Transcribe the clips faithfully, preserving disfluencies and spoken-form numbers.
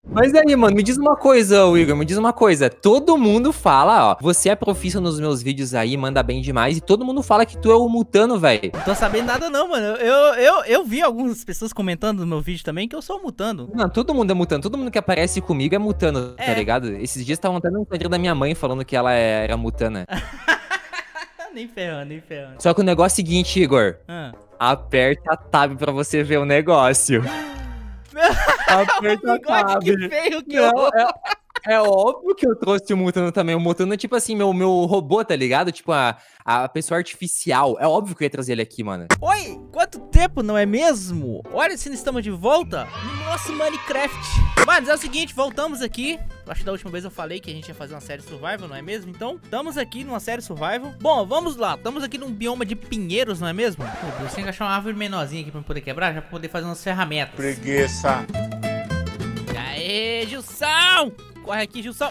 Mas aí, mano, me diz uma coisa, Igor, me diz uma coisa. Todo mundo fala, ó, você é profissa nos meus vídeos aí, manda bem demais, e todo mundo fala que tu é o Mutano, velho. Não tô sabendo nada não, mano. Eu, eu, eu vi algumas pessoas comentando no meu vídeo também que eu sou o Mutano. Não, todo mundo é Mutano, todo mundo que aparece comigo é Mutano, É. tá ligado? Esses dias estavam até no Instagram da minha mãe falando que ela é- era Mutana. Nem ferrando, nem ferrando. Só que o negócio é o seguinte, Igor. Ah. Aperta a tab pra você ver o negócio. Aperta a Bigode, tab. que feio que Não, eu... é, é óbvio que eu trouxe o Mutano também. O Mutano é tipo assim, meu, meu robô, tá ligado? Tipo, a, a pessoa artificial. É óbvio que eu ia trazer ele aqui, mano. Oi, quanto tempo, não é mesmo? Olha se estamos de volta no nosso Minecraft. Mas é o seguinte, voltamos aqui. Acho que da última vez eu falei que a gente ia fazer uma série survival, não é mesmo? Então, estamos aqui numa série survival. Bom, vamos lá. Estamos aqui num bioma de pinheiros, não é mesmo? Meu Deus, tem que achar uma árvore menorzinha aqui pra poder quebrar, já pra poder fazer umas ferramentas. Preguiça. Aê, Gilson! Corre aqui, Gilson.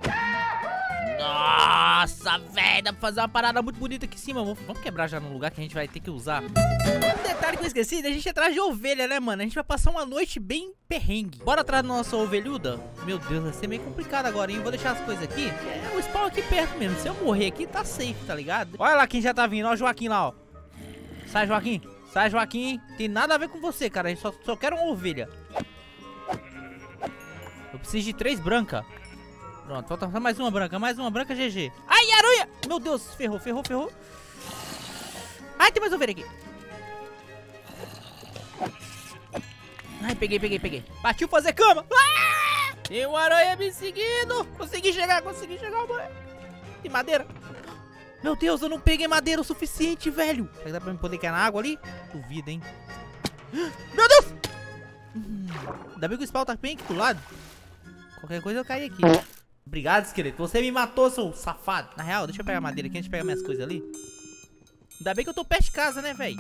Nossa, velho, dá pra fazer uma parada muito bonita aqui em cima. Vamos quebrar já num lugar que a gente vai ter que usar. Um detalhe que eu esqueci, a gente é atrás de ovelha, né, mano? A gente vai passar uma noite bem perrengue. Bora atrás da nossa ovelhuda? Meu Deus, vai ser meio complicado agora, hein? Vou deixar as coisas aqui. É o spawn aqui perto mesmo. Se eu morrer aqui, tá safe, tá ligado? Olha lá quem já tá vindo, ó o Joaquim lá, ó. Sai, Joaquim. Sai, Joaquim. Tem nada a ver com você, cara. A gente só, só quer uma ovelha. Eu preciso de três brancas. Pronto, falta só mais uma branca, mais uma branca, G G. Ai, aranha! Meu Deus, ferrou, ferrou, ferrou. Ai, tem mais ovelha aqui. Ai, peguei, peguei, peguei. Partiu fazer cama. Ah! Tem uma aranha me seguindo. Consegui chegar, consegui chegar, mãe. Tem madeira. Meu Deus, eu não peguei madeira o suficiente, velho. Será que dá pra me poder cair na água ali? Duvido, hein. Meu Deus! Hum, ainda bem que o spawn tá bem aqui do lado. Qualquer coisa eu caí aqui. Obrigado, esqueleto. Você me matou, seu safado. Na real, deixa eu pegar madeira aqui antes de pegar minhas coisas ali. Ainda bem que eu tô perto de casa, né, velho?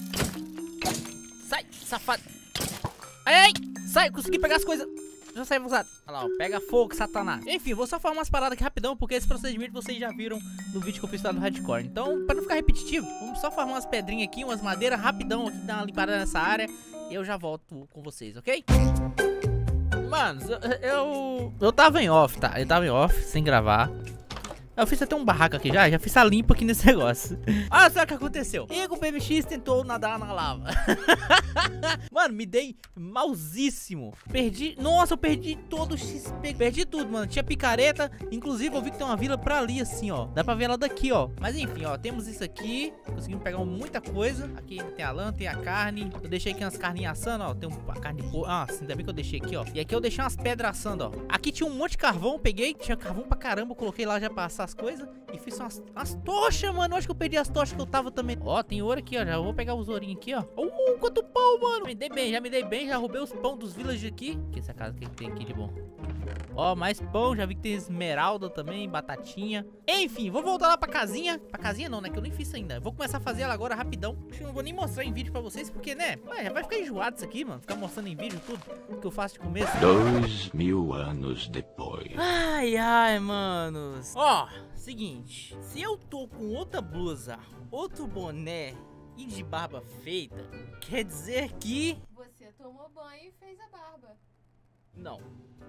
Sai, safado. Ai, ai. Sai, consegui pegar as coisas. Já saiu usado. Olha lá, ó. Pega fogo, satanás. Enfim, vou só falar umas paradas aqui rapidão, porque esse procedimento vocês já viram no vídeo que eu fiz lá no Hardcore. Então, pra não ficar repetitivo, vamos só farmar umas pedrinhas aqui, umas madeiras rapidão aqui, dar uma limpada nessa área. E eu já volto com vocês, ok? Mano, eu, eu... Eu tava em off, tá? Eu tava em off, sem gravar. Eu fiz até um barraco aqui já, já fiz a limpa aqui nesse negócio. Olha só o que aconteceu. Igor B M X tentou nadar na lava. Mano, me dei mauzíssimo. Perdi, nossa, eu perdi todo o X P. Perdi tudo, mano, tinha picareta. Inclusive eu vi que tem uma vila pra ali assim, ó. Dá pra ver ela daqui, ó. Mas enfim, ó, temos isso aqui. Conseguimos pegar muita coisa. Aqui tem a lã, tem a carne. Eu deixei aqui umas carninhas assando, ó. Tem uma carne de porco. Ah, ainda bem que eu deixei aqui, ó. E aqui eu deixei umas pedras assando, ó. Aqui tinha um monte de carvão, peguei. Tinha carvão pra caramba, eu coloquei lá já pra assar as coisas. E fiz umas, umas tochas, mano. Eu acho que eu perdi as tochas que eu tava também. Ó, tem ouro aqui, ó. Já vou pegar os ourinhos aqui, ó. Uh, quanto pão, mano. Me dei bem, já me dei bem. Já roubei os pão dos villagers aqui. Que essa casa que tem aqui de bom. Ó, mais pão. Já vi que tem esmeralda também, batatinha. Enfim, vou voltar lá pra casinha. Pra casinha não, né? Que eu nem fiz isso ainda. Vou começar a fazer ela agora rapidão. Acho que eu não vou nem mostrar em vídeo pra vocês. Porque, né? Ué, já vai ficar enjoado isso aqui, mano. Ficar mostrando em vídeo tudo que eu faço de começo. Dois mil anos depois. Ai, ai, manos. Ó, seguinte. Se eu tô com outra blusa, outro boné e de barba feita, quer dizer que... Você tomou banho e fez a barba. Não.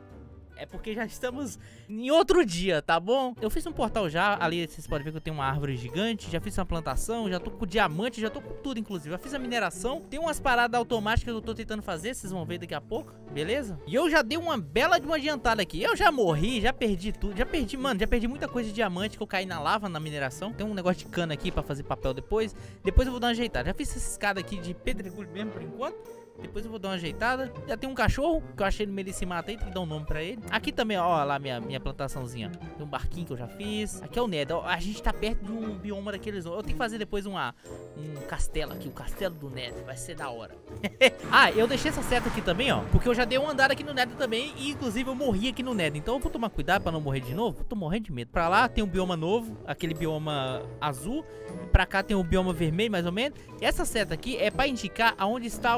É porque já estamos em outro dia, tá bom? Eu fiz um portal já, ali vocês podem ver que eu tenho uma árvore gigante. Já fiz uma plantação, já tô com diamante, já tô com tudo inclusive. Já fiz a mineração, tem umas paradas automáticas que eu tô tentando fazer, vocês vão ver daqui a pouco, beleza? E eu já dei uma bela de uma adiantada aqui. Eu já morri, já perdi tudo, já perdi, mano, já perdi muita coisa de diamante que eu caí na lava na mineração. Tem um negócio de cana aqui pra fazer papel depois. Depois eu vou dar uma ajeitada. Já fiz essa escada aqui de pedregulho mesmo por enquanto. Depois eu vou dar uma ajeitada. Já tem um cachorro, que eu achei no meio desse mato aí, tem que dar um nome pra ele. Aqui também, ó, lá minha, minha plantaçãozinha. Tem um barquinho que eu já fiz. Aqui é o Nether, ó, a gente tá perto de um bioma daqueles. Eu tenho que fazer depois uma, um castelo aqui, o castelo do Nether, vai ser da hora. Ah, eu deixei essa seta aqui também, ó, porque eu já dei uma andada aqui no Nether também. E inclusive eu morri aqui no Nether, então eu vou tomar cuidado pra não morrer de novo. Eu tô morrendo de medo. Pra lá tem um bioma novo, aquele bioma azul. Pra cá tem um bioma vermelho, mais ou menos. E essa seta aqui é pra indicar aonde está o bastião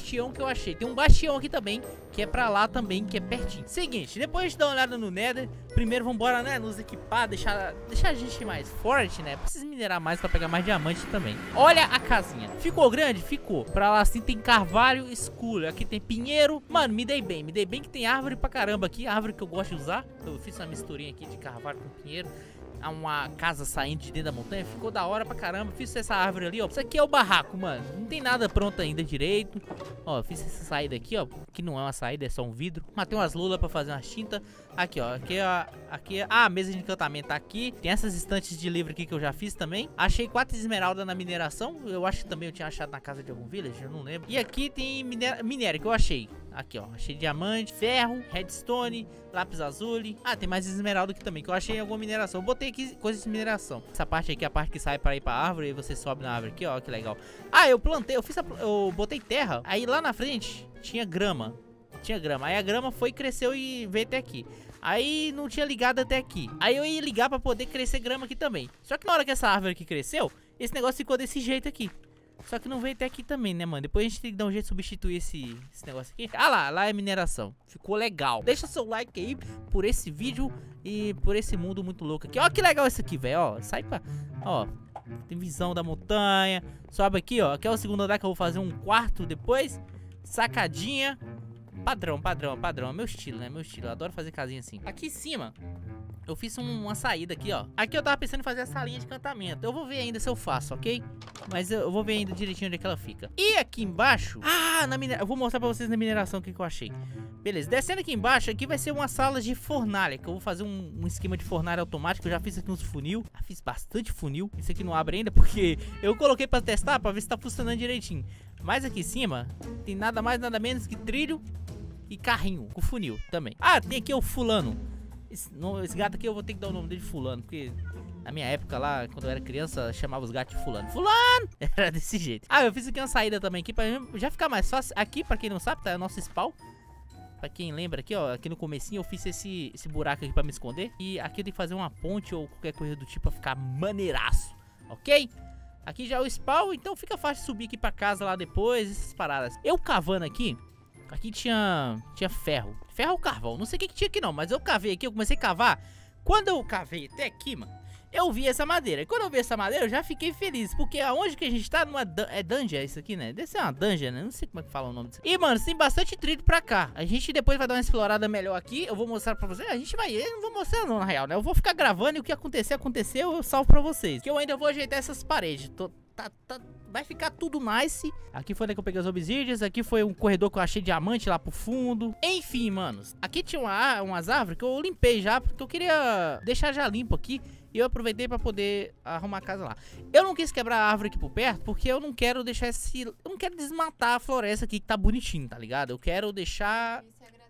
bastião que eu achei. Tem um bastião aqui também, que é pra lá também, que é pertinho. Seguinte, depois de dar uma olhada no Nether, primeiro vambora, né, nos equipar, deixar, deixar a gente mais forte, né? Precisa minerar mais pra pegar mais diamante também. Olha a casinha. Ficou grande? Ficou. Pra lá assim tem carvalho escuro. Aqui tem pinheiro. Mano, me dei bem. Me dei bem que tem árvore pra caramba aqui. Árvore que eu gosto de usar. Eu fiz uma misturinha aqui de carvalho com pinheiro. Há uma casa saindo de dentro da montanha. Ficou da hora pra caramba. Fiz essa árvore ali, ó. Isso aqui é o barraco, mano. Não tem nada pronto ainda direito. Ó, fiz essa saída aqui, ó. Que não é uma saída, é só um vidro. Matei umas lulas pra fazer umas tintas. Aqui, ó. Aqui é, aqui é... Ah, a mesa de encantamento tá aqui. Tem essas estantes de livro aqui que eu já fiz também. Achei quatro esmeraldas na mineração. Eu acho que também eu tinha achado na casa de algum village. Eu não lembro. E aqui tem minério, minério que eu achei. Aqui, ó. Achei diamante, ferro, redstone, lápis azul. Ah, tem mais esmeralda aqui também, que eu achei em alguma mineração. Eu botei aqui coisas de mineração. Essa parte aqui é a parte que sai pra ir pra árvore. E você sobe na árvore aqui, ó. Que legal. Ah, eu plantei. Eu fiz a, eu botei terra. Aí lá na frente tinha grama. Tinha grama. Aí a grama foi, cresceu e veio até aqui. Aí não tinha ligado até aqui. Aí eu ia ligar pra poder crescer grama aqui também. Só que na hora que essa árvore aqui cresceu, esse negócio ficou desse jeito aqui. Só que não veio até aqui também, né, mano? Depois a gente tem que dar um jeito de substituir esse, esse negócio aqui. Ah lá, lá é mineração. Ficou legal. Deixa seu like aí por esse vídeo e por esse mundo muito louco aqui. Ó que legal esse aqui, velho. Ó, sai pra... Ó, tem visão da montanha. Sobe aqui, ó. Aqui é o segundo andar que eu vou fazer um quarto depois. Sacadinha. Padrão, padrão, padrão. É meu estilo, né? Meu estilo. Eu adoro fazer casinha assim. Aqui em cima, eu fiz um, uma saída aqui, ó. Aqui eu tava pensando em fazer essa linha de encantamento. Eu vou ver ainda se eu faço, ok? Mas eu, eu vou ver ainda direitinho onde é que ela fica. E aqui embaixo... Ah, na mineração. Eu vou mostrar pra vocês na mineração o que, que eu achei. Beleza. Descendo aqui embaixo, aqui vai ser uma sala de fornalha. Que eu vou fazer um, um esquema de fornalha automático. Eu já fiz aqui uns funil. Já fiz bastante funil. Esse aqui não abre ainda porque eu coloquei pra testar, pra ver se tá funcionando direitinho. Mas aqui em cima, tem nada mais, nada menos que trilho e carrinho com funil também. Ah, tem aqui o fulano. Esse, no, esse gato aqui eu vou ter que dar o nome dele de fulano, porque na minha época lá, quando eu era criança, chamava os gatos de fulano. Fulano! Era desse jeito. Ah, eu fiz aqui uma saída também aqui pra já ficar mais fácil. Aqui, pra quem não sabe, tá? É o nosso spawn. Pra quem lembra aqui, ó, aqui no comecinho eu fiz esse, esse buraco aqui pra me esconder. E aqui eu tenho que fazer uma ponte ou qualquer coisa do tipo pra ficar maneiraço, ok? Aqui já é o spawn, então fica fácil subir aqui pra casa lá depois, essas paradas. Eu cavando aqui... Aqui tinha, tinha ferro. Ferro ou carvão? Não sei o que, que tinha aqui não, mas eu cavei aqui, eu comecei a cavar. Quando eu cavei até aqui, mano, eu vi essa madeira. E quando eu vi essa madeira, eu já fiquei feliz. Porque aonde que a gente tá, numa dun é dungeon, é isso aqui, né? Deve ser uma dungeon, né? Não sei como é que fala o nome disso. E, mano, tem bastante trilho pra cá. A gente depois vai dar uma explorada melhor aqui. Eu vou mostrar pra vocês. A gente vai... Eu não vou mostrar não, na real, né? Eu vou ficar gravando e o que acontecer, aconteceu. Eu salvo pra vocês. Que eu ainda vou ajeitar essas paredes. Tô... Tá, tá, vai ficar tudo nice. Aqui foi onde que eu peguei as obsidians. Aqui foi um corredor que eu achei diamante lá pro fundo. Enfim, manos. Aqui tinha uma, umas árvores que eu limpei já, porque eu queria deixar já limpo aqui. E eu aproveitei pra poder arrumar a casa lá. Eu não quis quebrar a árvore aqui por perto, porque eu não quero deixar esse... Eu não quero desmatar a floresta aqui que tá bonitinho, tá ligado? Eu quero deixar...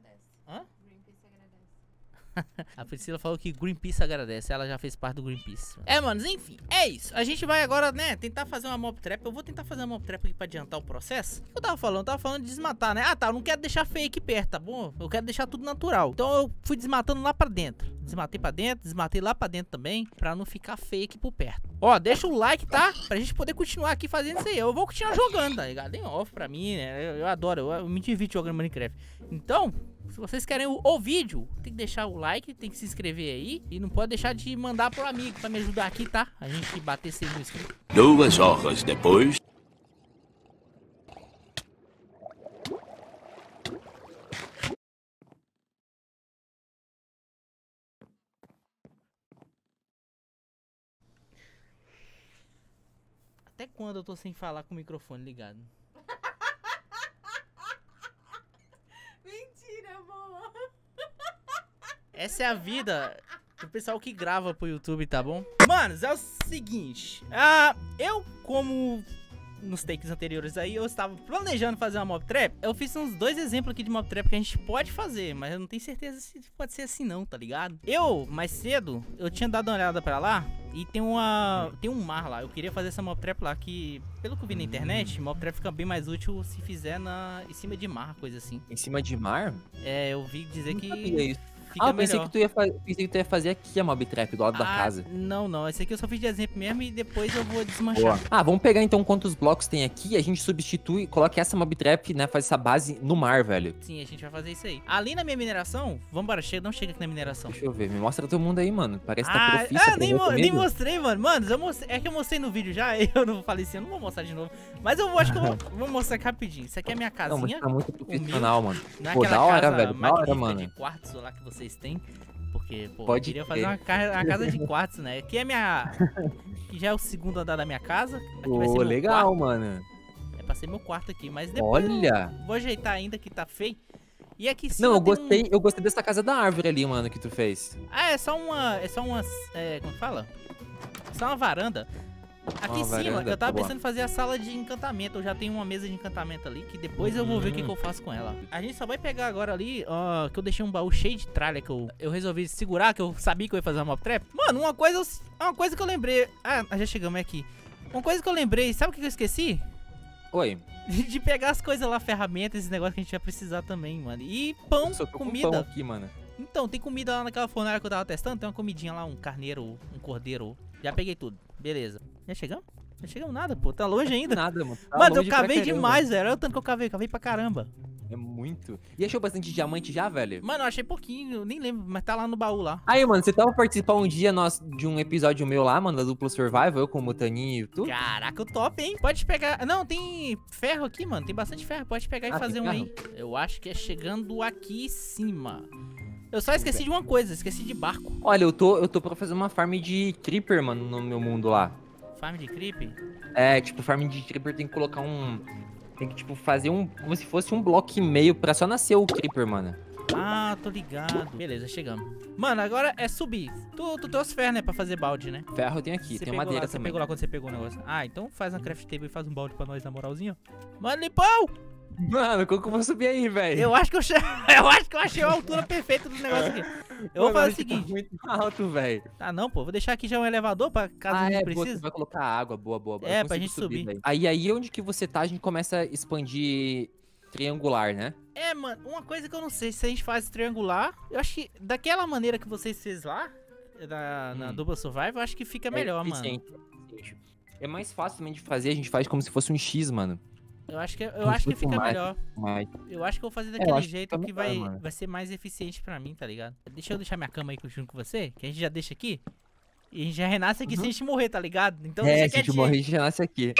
Hã? A Priscila falou que Greenpeace agradece. Ela já fez parte do Greenpeace. É, manos, enfim, é isso. A gente vai agora, né, tentar fazer uma mob trap. Eu vou tentar fazer uma mob trap aqui pra adiantar o processo. O que eu tava falando? Eu tava falando de desmatar, né? Ah, tá, eu não quero deixar feio aqui perto, tá bom? Eu quero deixar tudo natural. Então eu fui desmatando lá pra dentro. Desmatei pra dentro, desmatei lá pra dentro também, pra não ficar feio aqui por perto. Ó, deixa o like, tá? Pra gente poder continuar aqui fazendo isso aí. Eu vou continuar jogando, tá ligado? Em off pra mim, né? Eu, eu adoro, eu, eu me divirto jogando Minecraft. Então... Se vocês querem o, o vídeo, tem que deixar o like, tem que se inscrever aí. E não pode deixar de mandar pro amigo pra me ajudar aqui, tá? A gente bater seis mil inscritos. Duas horas depois. Até quando eu tô sem falar com o microfone ligado? Essa é a vida do pessoal que grava pro YouTube, tá bom? Manos, é o seguinte. Ah, eu, como nos takes anteriores aí, eu estava planejando fazer uma mob trap. Eu fiz uns dois exemplos aqui de mob trap que a gente pode fazer, mas eu não tenho certeza se pode ser assim não, tá ligado? Eu, mais cedo, eu tinha dado uma olhada pra lá e tem uma... tem um mar lá. Eu queria fazer essa mob trap lá, que pelo que eu vi na internet, mob trap fica bem mais útil se fizer na... em cima de mar, coisa assim. Em cima de mar? É, eu vi dizer Não que... sabia isso. fica Ah, eu pensei melhor. que, tu ia fa- pensei que tu ia fazer aqui a mob trap, do lado da Ah, casa. Não, não. Esse aqui eu só fiz de exemplo mesmo e depois eu vou desmanchar. Boa. Ah, vamos pegar então quantos blocos tem aqui, a gente substitui, coloca essa mob trap, né, faz essa base no mar, velho. Sim, a gente vai fazer isso aí. Ali na minha mineração, vambora, chega, não chega aqui na mineração. Deixa eu ver, me mostra todo mundo aí, mano. Parece que tá Ah, profissa. ah pra nem, ver mo- nem comigo. mostrei, mano. Mano, eu mostrei, é que eu mostrei no vídeo já, eu não falei assim, eu não vou mostrar de novo. Mas eu vou, acho que eu vou, vou mostrar aqui rapidinho. Isso aqui é a minha Não, mas casinha. tá muito profissional, mano. Não é Pô, aquela da hora, casa velho, da hora, magnífica mano. de quartzo lá que vocês têm. Porque, pô, Pode eu queria crer. fazer uma, ca- uma casa de quartzo, né? Aqui é minha... Aqui já é o segundo andar da minha casa. Aqui vai ser Pô, meu legal, quarto. mano. É pra ser meu quarto aqui, mas depois Olha. eu vou ajeitar ainda que tá feio. E aqui em cima Não, eu tem gostei, um... eu gostei dessa casa da árvore ali, mano, que tu fez. Ah, é só uma... É só uma... É, como que fala? Só uma varanda. Aqui Uma em cima, varanda, eu tava boa. pensando em fazer a sala de encantamento. Eu já tenho uma mesa de encantamento ali, que depois eu vou ver o que, que eu faço com ela. A gente só vai pegar agora ali, ó, que eu deixei um baú cheio de tralha que eu, eu resolvi segurar, que eu sabia que eu ia fazer uma mob trap. Mano, uma coisa, eu- uma coisa que eu lembrei... Ah, já chegamos aqui. Uma coisa que eu lembrei, sabe o que eu esqueci? Oi. De, de pegar as coisas lá, ferramentas, esse negócio que a gente vai precisar também, mano. E pão, Só tô com comida. pão aqui, mano. Então, tem comida lá naquela fornalha que eu tava testando. Tem uma comidinha lá, um carneiro, um cordeiro. Já peguei tudo. Beleza. Já chegamos? Já chegamos nada, pô. Tá longe ainda. Nada, mano. Tá Mano, eu longe pra cavei caramba. demais, velho. Olha o tanto que eu cavei. Cavei pra caramba. É muito. E achou bastante diamante já, velho? Mano, eu achei pouquinho. Eu nem lembro, mas tá lá no baú lá. Aí, mano, você tava participando um dia nosso, de um episódio meu lá, mano, da dupla Survival, eu com o Mutaninho e tu? Caraca, o top, hein? Pode pegar... Não, tem ferro aqui, mano. Tem bastante ferro. Pode pegar e Ah, fazer tem um aí. Eu acho que é chegando aqui em cima. Eu só esqueci de uma coisa. Esqueci de barco. Olha, eu tô, eu tô pra fazer uma farm de creeper, mano, no meu mundo lá. Farm de creep. É, tipo, farm de creeper tem que colocar um... Tem que, tipo, fazer um... Como se fosse um bloco e meio pra só nascer o creeper, mano. Ah, tô ligado. Beleza, chegamos. Mano, agora é subir. Tu, tu trouxe ferro, né? Pra fazer balde, né? Ferro tem aqui, Você tem pegou madeira lá, Você também. pegou lá quando você pegou o negócio. Ah, então faz uma craft table e faz um balde pra nós, na moralzinha. Mano, Lipão! Mano, como que eu vou subir aí, velho? Eu acho que eu, che... eu acho que eu achei a altura perfeita do negócio aqui. Eu vou fazer o seguinte. Tá muito alto, velho. Ah, não, pô. Vou deixar aqui já um elevador pra caso Ah, a gente é, boa, tu precise. vai colocar água, boa, boa. boa. É, Eu pra consigo gente subir. velho. Aí, aí onde que você tá, a gente começa a expandir triangular, né? É, mano, uma coisa que eu não sei se a gente faz triangular. Eu acho que daquela maneira que vocês fez lá, na, na Hum. dupla survival, eu acho que fica melhor, é mano. eficiente, é eficiente. É mais fácil também de fazer, a gente faz como se fosse um X, mano. Eu acho que, eu Como acho se que fosse fica mais. melhor. Mas... Eu acho que eu vou fazer eu daquele acho que jeito fica que melhor, vai, mano. vai ser mais eficiente pra mim, tá ligado? Deixa eu deixar minha cama aí junto com você, que a gente já deixa aqui. E a gente já renasce aqui Uhum. sem a gente morrer, tá ligado? Então é, deixa se a gente quietinho. morrer, a gente já nasce aqui.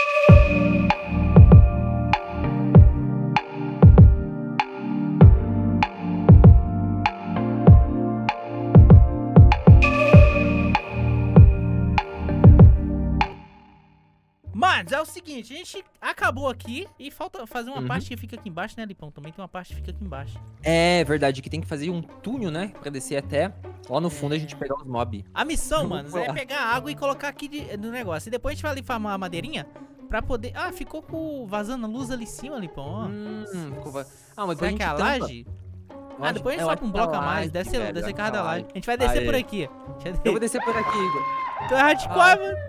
Mas é o seguinte, a gente acabou aqui e falta fazer uma Uhum. parte que fica aqui embaixo, né, Lipão? Também tem uma parte que fica aqui embaixo. É verdade, que tem que fazer um túnel, né? Pra descer até lá no fundo a gente pegar os mob. A missão, Vamos mano, é lá. pegar água e colocar aqui de- no negócio. E depois a gente vai ali farmar a madeirinha pra poder... Ah, ficou com vazando a luz ali em cima, Lipão, ó. Hum, ficou va- ah, mas depois Será a gente que é a tampa. laje? Eu Ah, acho- depois a gente eu sobe acho um que é a bloco a mais. laje, Deve ser, velho, deve ser acho carro que é da a laje. laje. A gente vai descer Aê. por aqui. Deixa Eu vou descer por aqui, Igor. Tu é hardcore, Ah. mano.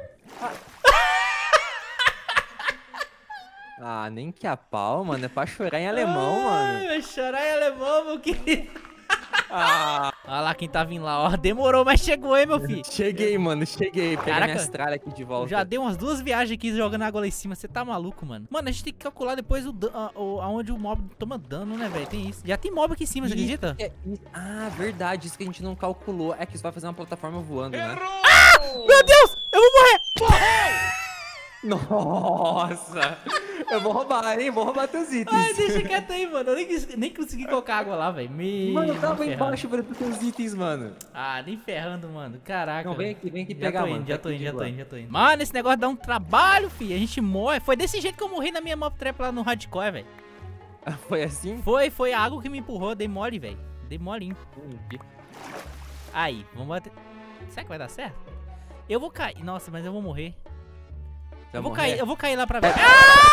Ah, nem que a pau, mano. É pra chorar em alemão, Ai, mano. vai chorar em alemão, meu querido. Ah, Olha lá quem tá vindo lá, ó. Demorou, mas chegou, hein, meu filho. cheguei, mano. Cheguei. Peguei Caraca. minha estrada aqui de volta. Já deu umas duas viagens aqui jogando água lá em cima. Você tá maluco, mano? Mano, a gente tem que calcular depois o, dan- a- o- aonde o mob toma dano, né, velho? Tem isso. Já tem mob aqui em cima, você Isso acredita? que é- isso- Ah, verdade. Isso que a gente não calculou. É que isso vai fazer uma plataforma voando, né? Meu Deus! Eu vou morrer! Nossa! Eu vou roubar, hein? Vou roubar teus itens. Ai, deixa quieto aí, mano. Eu nem, quis- nem consegui colocar água lá, velho. Me... Mano, eu nem tava ferrando. embaixo pra teus itens, mano. Ah, nem ferrando, mano. Caraca. Não, vem aqui, vem aqui Já pegar, tô mano. indo, já Tá tô aqui indo, de já tô boa. indo, já tô indo. Mano, esse negócio dá um trabalho, filho. A gente morre. Foi desse jeito que eu morri na minha mob trap lá no hardcore, velho. Foi assim? Foi, foi a água que me empurrou. Dei mole, velho. Dei molinho. Aí, vamos bater. Será que vai dar certo? Eu vou cair. Nossa, mas eu vou morrer. Eu vou cair, eu vou cair lá pra ver.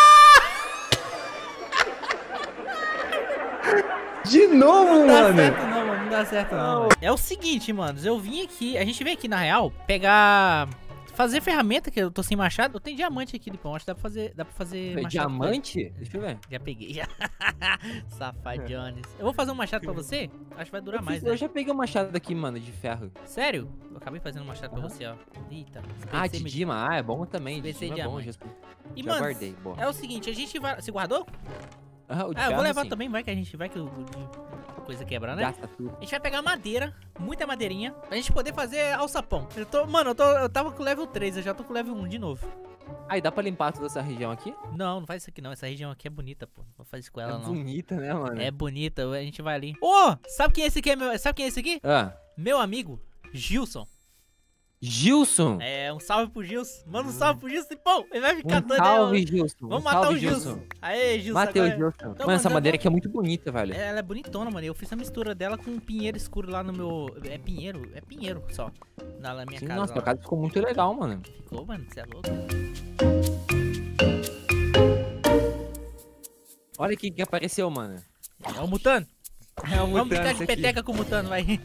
De novo, Não dá mano! certo não, mano. Não dá certo não. velho. É o seguinte, manos. Eu vim aqui. A gente veio aqui, na real, pegar fazer ferramenta, que eu tô sem machado. Eu tenho diamante aqui, Lipão. Acho que dá pra fazer, dá pra fazer É machado. diamante? Deixa eu ver. Já peguei, já. Safadiones. Eu vou fazer um machado pra você. Acho que vai durar Eu, mais, fiz- né? eu já peguei um machado aqui, mano, de ferro. Sério? Eu acabei fazendo um machado pra você, ó. Eita. Ah, P C de me- Dima. Ah, é bom também. De P C Dima é bom. Já, diamante. E, já mano, guardei. Boa. é o seguinte, a gente vai... Você guardou? Ah, o de Ah, eu vou ferro, levar sim. também, vai que a gente... Vai que o... o- coisa quebrar, né? Gasta tudo. A gente vai pegar madeira, muita madeirinha, pra gente poder fazer alçapão. Eu tô... Mano, eu, tô, eu tava com level três, eu já tô com level um de novo. Aí, dá pra limpar toda essa região aqui? Não, não faz isso aqui não. Essa região aqui é bonita, pô. Não vou fazer isso com ela, é não. bonita, né, mano? É bonita, a gente vai ali. Ô, sabe quem é esse aqui? É meu... Sabe quem é esse aqui? Ah, Meu amigo, Gilson. Gilson. É, um salve pro Gilson. Manda um salve pro Gilson. Pô, ele vai ficar Um doido. salve, aí, Gilson. Vamos um matar salve, o Gilson. Aê, Gilson. Matei o agora- Gilson. Então, Mano, essa mano, eu madeira vou- aqui é muito bonita, velho. Ela é bonitona, mano. Eu fiz a mistura dela com um pinheiro escuro lá no meu... É pinheiro? É pinheiro só. Na, na minha Sim, casa. nossa, lá. tua casa ficou muito legal, mano. Ficou, mano. Você é louco. Olha o que que apareceu, mano. É o Mutano. É um Vamos ficar de peteca com o Mutano, vai.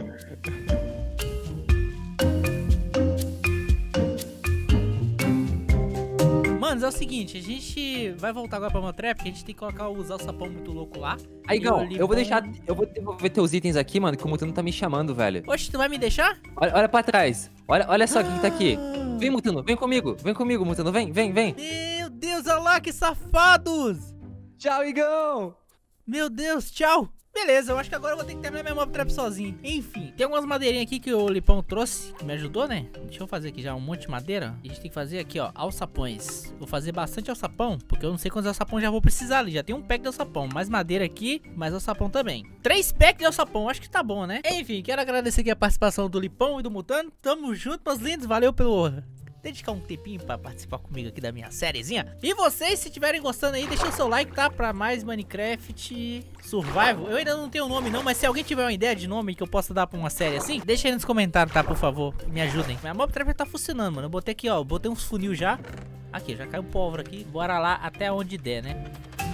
Mano, é o seguinte, a gente vai voltar agora pra uma trap, porque a gente tem que colocar os alçapão muito louco lá. Aí, E Gão, o eu vou Lipão- deixar. Eu vou devolver teus itens aqui, mano, que o Mutano tá me chamando, velho. Oxe, tu vai me deixar? Olha, olha pra trás. Olha, olha só quem tá aqui. Vem, Mutano, vem comigo. Vem comigo, Mutano. Vem, vem, vem. Meu Deus, olha lá, que safados! Tchau, Igão. Meu Deus, tchau! Beleza, eu acho que agora eu vou ter que terminar minha mob trap sozinho. Enfim, tem algumas madeirinhas aqui que o Lipão trouxe, que me ajudou, né? Deixa eu fazer aqui já um monte de madeira. E a gente tem que fazer aqui, ó, alçapões. Vou fazer bastante alçapão, porque eu não sei quantos alçapão já vou precisar ali. Já tem um pack de alçapão, mais madeira aqui, mais alçapão também. Três packs de alçapão, acho que tá bom, né? Enfim, quero agradecer aqui a participação do Lipão e do Mutano. Tamo junto, meus lindos. Valeu pelo... dedicar um tempinho pra participar comigo aqui da minha sériezinha. E vocês, se estiverem gostando aí, deixa o seu like, tá? Pra mais Minecraft Survival. Eu ainda não tenho nome não, mas se alguém tiver uma ideia de nome que eu possa dar pra uma série assim, deixa aí nos comentários, tá? Por favor, me ajudem. Minha mob trap tá funcionando, mano. Eu botei aqui, ó, eu botei uns funil já. Aqui, já caiu pólvora aqui. Bora lá até onde der, né?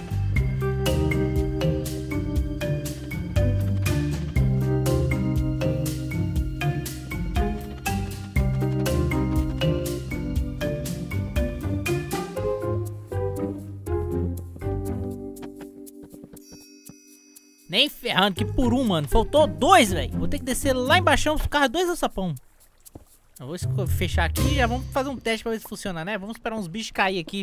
Nem ferrando, que por um, mano. Faltou dois, velho. Vou ter que descer lá embaixo por causa dois alçapão. Eu vou esco- fechar aqui e já vamos fazer um teste pra ver se funciona, né? Vamos esperar uns bichos cair aqui.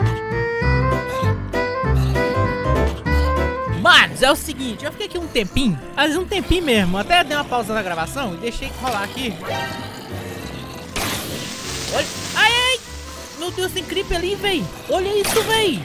Manos, é o seguinte, eu fiquei aqui um tempinho. Às vezes um tempinho mesmo. Até dei uma pausa na gravação e deixei rolar aqui. Olha. Ai, ai! Meu Deus, tem creeper ali, véi. Olha isso, véi.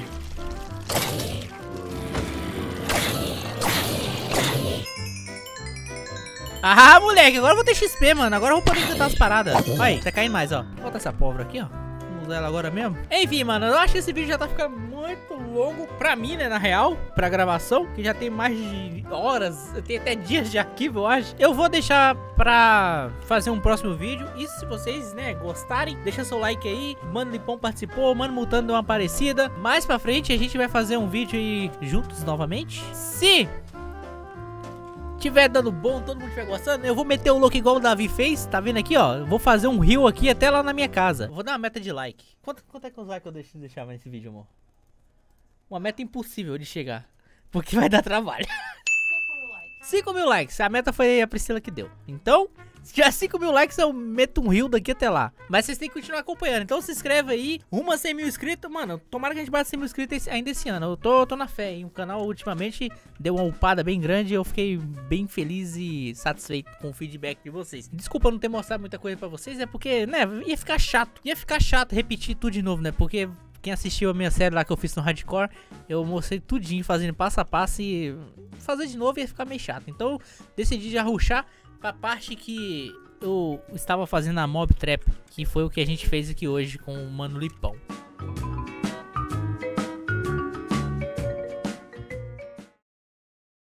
Ah, moleque, agora eu vou ter X P, mano. Agora eu vou poder tentar as paradas. Aí, tá caindo mais, ó. Vou botar essa pólvora aqui, ó. Vamos usar ela agora mesmo. Enfim, mano, eu acho que esse vídeo já tá ficando muito longo pra mim, né, na real. Pra gravação, que já tem mais de horas. Tem até dias de arquivo, eu acho. Eu vou deixar pra fazer um próximo vídeo. E se vocês, né, gostarem, deixa seu like aí. Mano Lipão participou, Mano Mutano deu uma parecida. Mais pra frente a gente vai fazer um vídeo aí juntos novamente. Se tiver dando bom, todo mundo estiver gostando, eu vou meter o louco igual o Davi fez. Tá vendo aqui, ó? Eu vou fazer um rio aqui até lá na minha casa. Vou dar uma meta de like. Quanto, quanto é que os likes eu deixo deixar nesse vídeo, amor? Uma meta impossível de chegar, porque vai dar trabalho. cinco mil likes. A meta foi a Priscila que deu. Então, se tiver cinco mil likes, eu meto um rio daqui até lá. Mas vocês têm que continuar acompanhando. Então se inscreve aí. Uma cem mil inscritos. Mano, tomara que a gente bata cem mil inscritos esse- ainda esse ano. Eu tô, tô na fé, hein? O canal ultimamente deu uma upada bem grande. Eu fiquei bem feliz e satisfeito com o feedback de vocês. Desculpa não ter mostrado muita coisa pra vocês. É porque, né, ia ficar chato. Ia ficar chato repetir tudo de novo, né? Porque quem assistiu a minha série lá que eu fiz no Hardcore, eu mostrei tudinho, fazendo passo a passo, e fazer de novo ia ficar meio chato. Então eu decidi já rushar pra parte que eu estava fazendo a Mob Trap, que foi o que a gente fez aqui hoje com o Mano Lipão.